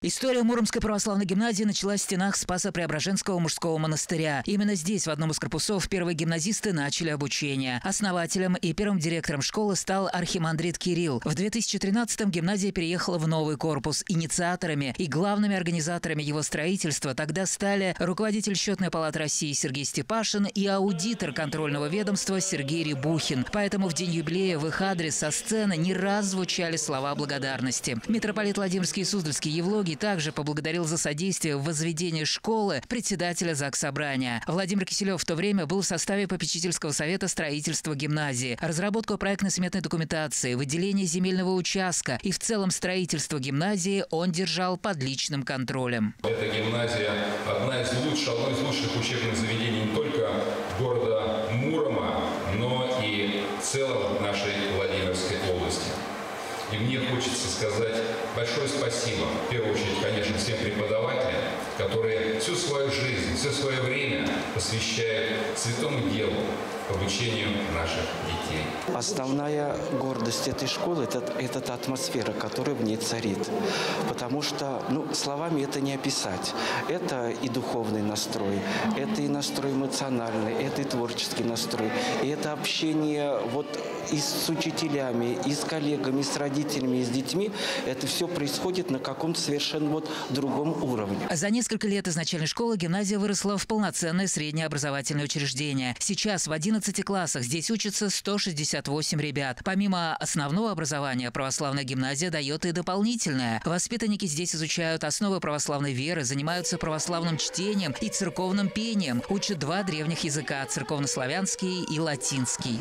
История Муромской православной гимназии началась в стенах Спасо-Преображенского мужского монастыря. Именно здесь, в одном из корпусов, первые гимназисты начали обучение. Основателем и первым директором школы стал архимандрит Кирилл. В 2013-м гимназия переехала в новый корпус. Инициаторами и главными организаторами его строительства тогда стали руководитель Счетной палаты России Сергей Степашин и аудитор контрольного ведомства Сергей Рябухин. Поэтому в день юбилея в их адрес со сцены не раз звучали слова благодарности. Митрополит Владимирский и Суздальский Евлогий также поблагодарил за содействие в возведении школы председателя Заксобрания. Владимир Киселев в то время был в составе попечительского совета строительства гимназии. Разработку проектно-сметной документации, выделение земельного участка и в целом строительство гимназии он держал под личным контролем. Эта гимназия одно из лучших учебных заведений не только города Мурома, но и в целом нашей Владимирской области. И мне хочется сказать большое спасибо, в первую очередь, конечно, всем преподавателям, которые всю свою жизнь, все свое время посвящают святому делу, обучению наших детей. Основная гордость этой школы – это та атмосфера, которая в ней царит. Потому что словами это не описать. Это и духовный настрой, это и настрой эмоциональный, это и творческий настрой. И это общение и с учителями, и с коллегами, и с родителями, и с детьми. Это все происходит на каком-то совершенно другом уровне. За несколько лет из начальной школы гимназия выросла в полноценное среднее образовательное учреждение. Сейчас в 11 классах здесь учатся 168 ребят. Помимо основного образования, православная гимназия дает и дополнительное. Воспитанники здесь изучают основы православной веры, занимаются православным чтением и церковным пением, учат два древних языка – церковнославянский и латинский.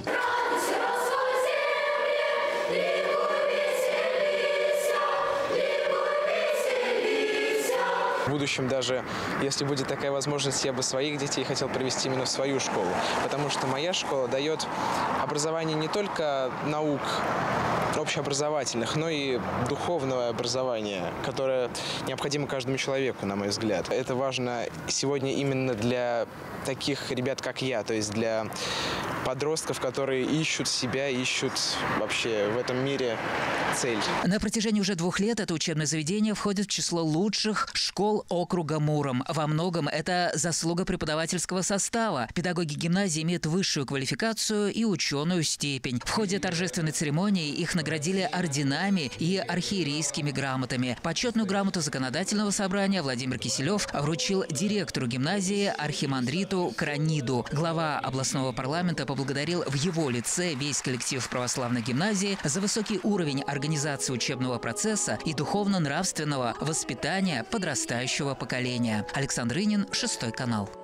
В будущем, даже если будет такая возможность, я бы своих детей хотел привести именно в свою школу. Потому что моя школа дает образование не только наук общеобразовательных, но и духовного образования, которое необходимо каждому человеку, на мой взгляд. Это важно сегодня именно для таких ребят, как я, то есть для подростков, которые ищут себя, ищут вообще в этом мире цель. На протяжении уже 2 лет это учебное заведение входит в число лучших школ округа Муром. Во многом это заслуга преподавательского состава. Педагоги гимназии имеют высшую квалификацию и ученую степень. В ходе торжественной церемонии их наградили орденами и архиерейскими грамотами. Почетную грамоту законодательного собрания Владимир Киселев вручил директору гимназии архимандриту Краниду. Глава областного парламента поблагодарил в его лице весь коллектив православной гимназии за высокий уровень организации учебного процесса и духовно-нравственного воспитания подрастающего поколения. Александр Инин, 6 канал.